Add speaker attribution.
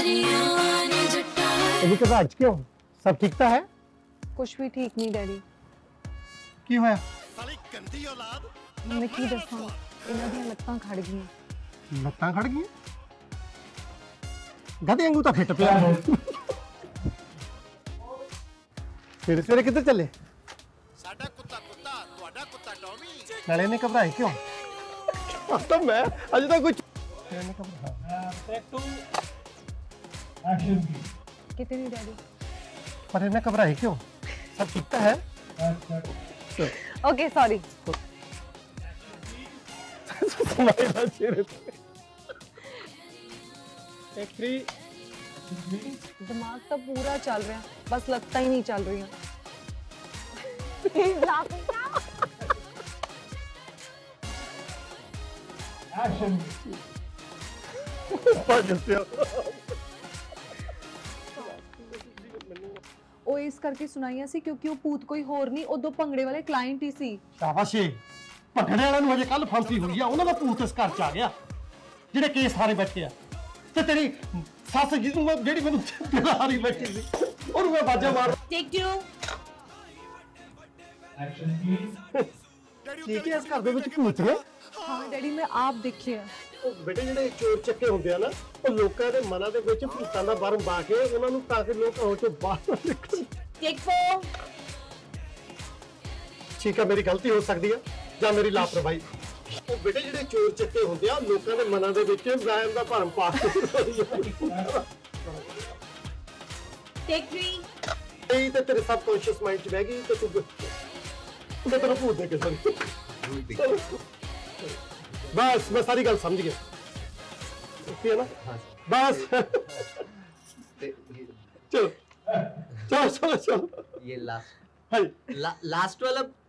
Speaker 1: अभी घबराहट क्यों? सब ठीक तो है?
Speaker 2: कुछ भी ठीक नहीं डैडी।
Speaker 1: की होया?
Speaker 2: मैं की दसा इन्हां दी लत्तां खड़ गईयां।
Speaker 1: लत्तां खड़ गईयां? गधे वांगू तो फिट पिया। फिर सवेरे किधर चले?
Speaker 3: साडा कुत्ता कुत्ता, तुहाडा कुत्ता टॉमी।
Speaker 1: नाले ने घबराए क्यों? तो मैं अजे तक कुछ
Speaker 2: कितने नहीं डैडी।
Speaker 1: पर इन्हें घबराए क्यों? सब ठीक तो है?
Speaker 2: Okay sorry. दिमाग तो पूरा चल रहा है, बस लगता ही नहीं चल रही है। ਉਹ ਇਸ ਕਰਕੇ ਸੁਣਾਈਆਂ ਸੀ ਕਿਉਂਕਿ ਉਹ ਭੂਤ ਕੋਈ ਹੋਰ ਨਹੀਂ, ਉਦੋਂ ਭੰਗੜੇ ਵਾਲੇ ਕਲਾਇੰਟ ਹੀ ਸੀ।
Speaker 1: शाबाश ਭੰਗੜੇ ਵਾਲਿਆਂ ਨੂੰ ਅਜੇ ਕੱਲ ਫਾਂਸੀ ਹੋਈ ਆ, ਉਹਨਾਂ ਦਾ ਭੂਤ ਇਸ ਘਰ ਚ ਆ ਗਿਆ ਜਿਹੜੇ ਕੇਸ ਸਾਰੇ ਬੈਠੇ ਆ। ਤੇ ਤੇਰੀ ਸੱਸ ਜਿਹੜੀ ਮੈਨੂੰ ਹਾਰੀ ਬੈਠੀ ਸੀ ਉਹਨੂੰ ਮੈਂ ਬਾਜਾ ਮਾਰ।
Speaker 2: Take 2
Speaker 4: action please.
Speaker 1: ਠੀਕ ਹੈ, ਇਸ ਘਰ ਦੇ ਵਿੱਚ ਭੂਤ ਹੈ।
Speaker 2: ਹਾਂ ਡੈਡੀ ਮੈਂ ਆਪ ਦੇਖਿਆ।
Speaker 1: ਉਹ ਬੇਟੇ ਜਿਹੜੇ ਚੋਰ ਚੱਕੇ ਹੁੰਦੇ ਆ ਨਾ, ਉਹ ਲੋਕਾਂ ਦੇ ਮਨਾਂ ਦੇ ਵਿੱਚ ਭੂਤਾਂ ਦਾ ਵਰਮ ਪਾ ਕੇ ਉਹਨਾਂ ਨੂੰ ਤਾਂ ਕਿ ਲੋਕ ਘਰੋਂ ਚੋਂ ਬਾਹਰ ਨਿਕਲਣ।
Speaker 2: ਟੇਕ 4
Speaker 1: ਠੀਕ ਹੈ, ਮੇਰੀ ਗਲਤੀ ਹੋ ਸਕਦੀ ਹੈ ਜਾਂ ਮੇਰੀ ਲਾਪਰਵਾਹੀ। ਉਹ ਬੇਟੇ ਜਿਹੜੇ ਚੋਰ ਚੱਕੇ ਹੁੰਦੇ ਆ ਲੋਕਾਂ ਦੇ ਮਨਾਂ ਦੇ ਵਿੱਚ ਵਹਿਮ ਦਾ ਭਰਮ ਪਾ ਕੇ
Speaker 2: ਟੇਕ 3
Speaker 1: ਇਹ ਤੇ ਤੇਰੇ ਸਬਕੌਂਸ਼ੀਅਸ ਮਾਈਂਡ 'ਚ ਬਹਿ ਗਈ ਤੇ ਤੂੰ ਉਹਦੇ ਤੈਨੂੰ ਭੂਤ ਦੇ ਕੇ ਸਰ। बस मैं सारी गल समझ गया। ओके है ना? बस चलो चलो चलो चलो।
Speaker 5: ये लास्ट
Speaker 1: हाँ
Speaker 5: लास्ट वाला